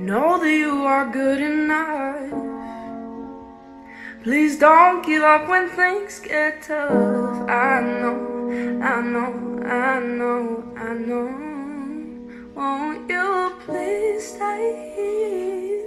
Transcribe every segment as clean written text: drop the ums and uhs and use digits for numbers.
Know that you are good enough. Please don't give up when things get tough. I know, I know, I know, I know. Won't you please stay here?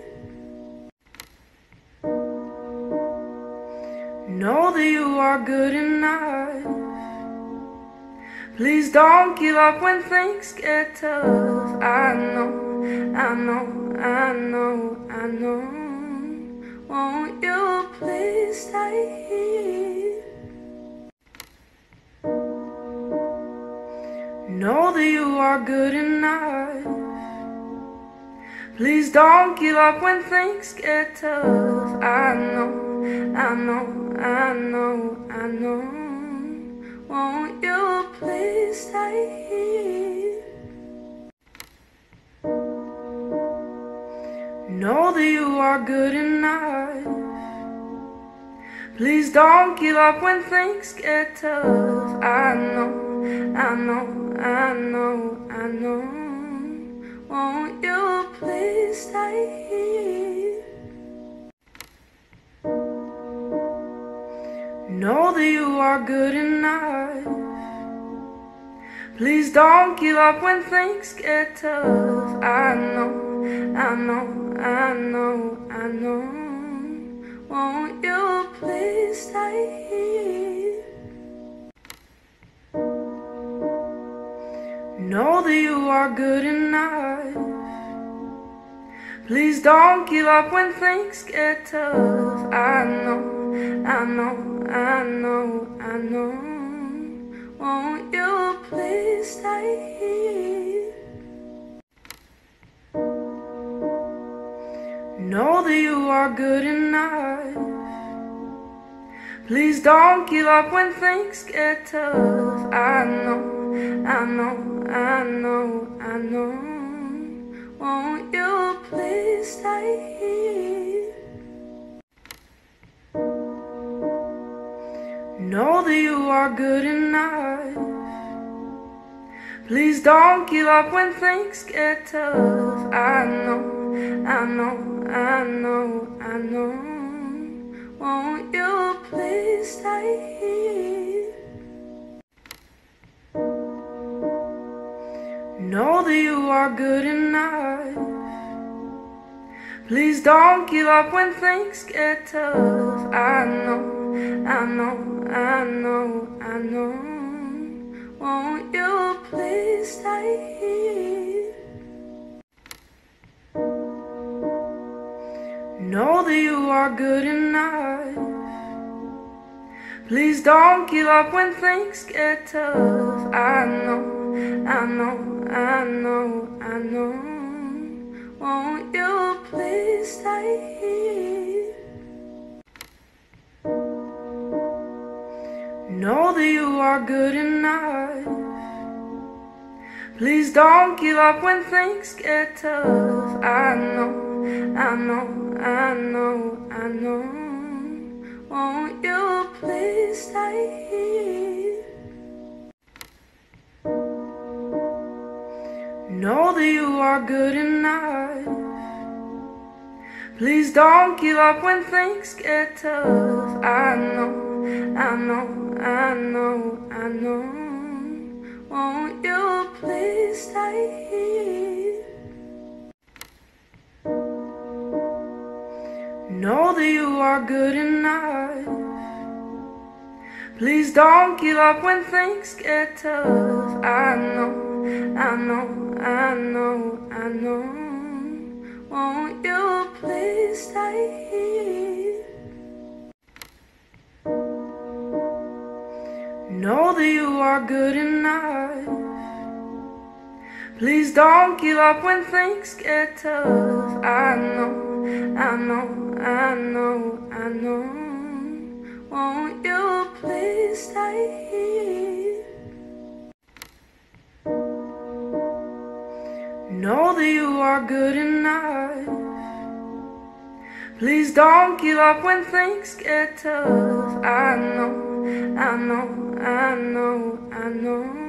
Know that you are good enough. Please don't give up when things get tough. I know, I know, I know, I know. Won't you please stay here? Know that you are good enough. Please don't give up when things get tough. I know, I know, I know, I know. Won't you please stay here? Know that you are good enough. Please don't give up when things get tough. I know, I know, I know, I know. Won't you please stay here? Know that you are good enough. Please don't give up when things get tough. I know, I know, I know, I know. Won't you please stay here? Know that you are good enough. Please don't give up when things get tough. I know, I know, I know, I know. Won't you please stay here? Know that you are good enough. Please don't give up when things get tough. I know, I know, I know, I know. Won't you please stay here? Know that you are good enough. Please don't give up when things get tough. I know, I know, I know, I know. Won't you please stay here? Know that you are good enough. Please don't give up when things get tough. I know, I know, I know, I know. Won't you please stay here? Know that you are good enough. Please don't give up when things get tough. I know, I know, I know, I know. Won't you please stay here? Know that you are good enough. Please don't give up when things get tough. I know, I know, I know, I know. Won't you please stay here? Know that you are good enough. Please don't give up when things get tough. I know, I know, I know, I know. Won't you please stay here? Know that you are good enough. Please don't give up when things get tough. I know, I know, I know, I know. Won't you please stay here? Know that you are good enough. Please don't give up when things get tough. I know, I know, I know, I know. Won't you please stay here? Know that you are good enough. Please don't give up when things get tough. I know, I know, I know, I know.